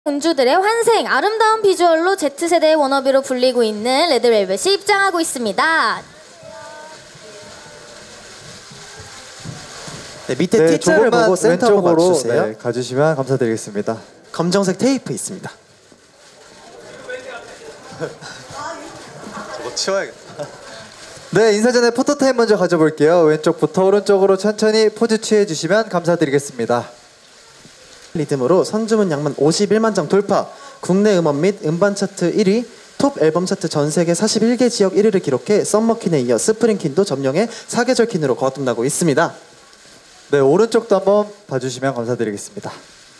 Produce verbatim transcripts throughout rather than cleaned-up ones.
공주들의 환생, 아름다운 비주얼로 Z세대의 워너비로 불리고 있는 레드벨벳이 입장하고 있습니다. 네, 밑에 네, T자를 보고 센터로 맞추세요. 네, 가주시면 감사드리겠습니다. 검정색 테이프 있습니다. 저거 치워야겠다. 네, 인사 전에 포토타임 먼저 가져볼게요. 왼쪽부터 오른쪽으로 천천히 포즈 취해주시면 감사드리겠습니다. 리듬으로 선주문 양만 오십일만 장 돌파, 국내 음원 및 음반 차트 일 위, 톱 앨범 차트 전 세계 사십일 개 지역 일 위를 기록해 썸머킨에 이어 스프링킨도 점령해 사계절 킨으로 거듭나고 있습니다. 네, 오른쪽도 한번 봐주시면 감사드리겠습니다.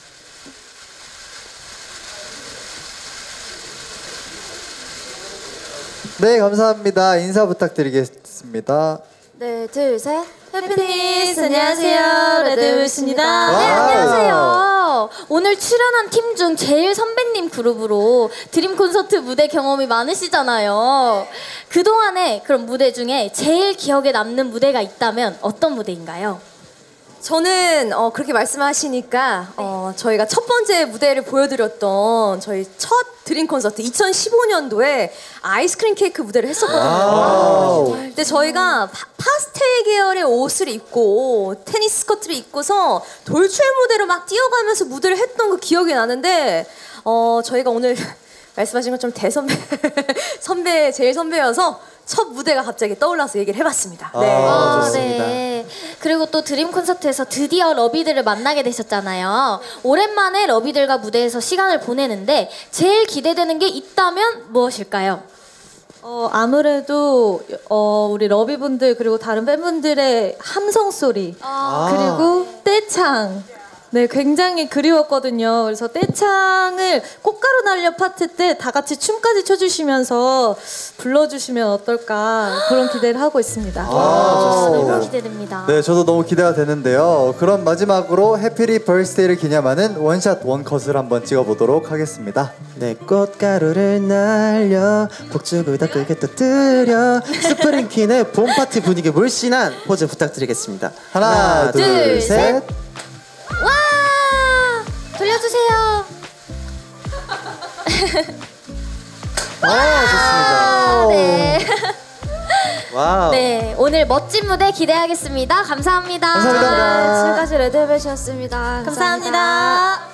네, 감사합니다. 인사 부탁드리겠습니다. 네, 둘, 셋. 해피니스, 안녕하세요. 레드벨벳입니다. 네, 안녕하세요. 오늘 출연한 팀 중 제일 선배님 그룹으로 드림 콘서트 무대 경험이 많으시잖아요. 그동안에 그런 무대 중에 제일 기억에 남는 무대가 있다면 어떤 무대인가요? 저는 어, 그렇게 말씀하시니까 어, 저희가 첫 번째 무대를 보여드렸던 저희 첫 드림 콘서트 이천십오 년도에 아이스크림 케이크 무대를 했었거든요. 근데 저희가 파, 파스텔 계열의 옷을 입고 테니스 스커트를 입고서 돌출 무대로 막 뛰어가면서 무대를 했던 그 기억이 나는데 어, 저희가 오늘 말씀하신 것처럼 대선배 선배 제일 선배여서 첫 무대가 갑자기 떠올라서 얘기를 해봤습니다. 네. 아, 좋습니다. 네. 그리고 또 드림 콘서트에서 드디어 러비들을 만나게 되셨잖아요. 오랜만에 러비들과 무대에서 시간을 보내는데 제일 기대되는 게 있다면 무엇일까요? 어, 아무래도 어, 우리 러비분들 그리고 다른 팬분들의 함성 소리 아. 그리고 떼창 네, 굉장히 그리웠거든요. 그래서 떼창을 꽃가루 날려 파트 때 다 같이 춤까지 춰주시면서 불러주시면 어떨까 그런 기대를 하고 있습니다. 아, 너무 기대됩니다. 네, 저도 너무 기대가 되는데요. 그럼 마지막으로 해피리 벌스데이를 기념하는 원샷 원컷을 한번 찍어보도록 하겠습니다. 네, 꽃가루를 날려 폭죽을 더 크게 터뜨려 스프링퀸의 봄 파티 분위기 물씬한 포즈 부탁드리겠습니다. 하나, 하나 둘, 둘, 셋. 셋. 와! 돌려주세요. 아, 좋습니다. 네. 와우. 네, 오늘 멋진 무대 기대하겠습니다. 감사합니다. 감사합니다. 지금까지 레드벨벳이었습니다. 감사합니다.